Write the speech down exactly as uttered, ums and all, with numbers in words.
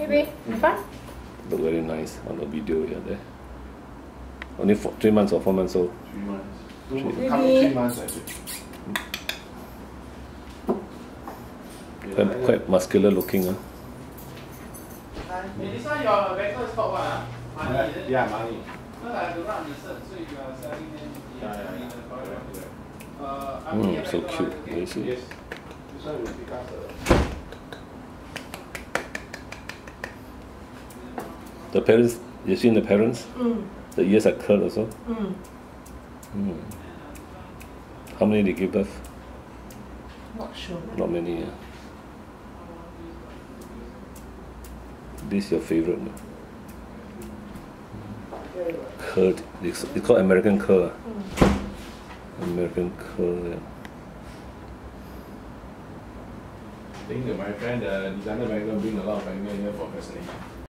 Baby, in front. Look very nice on the video here there. Only four, three months or four months old. Three months. Two, Three. coming three months actually. Quite, quite muscular looking. Huh? Hey, this one your vehicle is called what? Huh? Money, Yeah, is it? yeah, money. No, I have to run the cert, so you are selling them. Yeah, yeah, yeah. Uh, I'm here, Mm, so vehicle, cute. okay? Very sweet. Yes. This one will pick up the... The parents, you seen the parents? Mm. The ears are curled also. Mm. Mm. How many did they give birth? Not sure. Not many. Yeah. This is your favorite. No? Curled. It's, it's called American curl. Mm. American curl. Yeah. I think that my friend, the designer banker, bring a lot of banker here for fascination.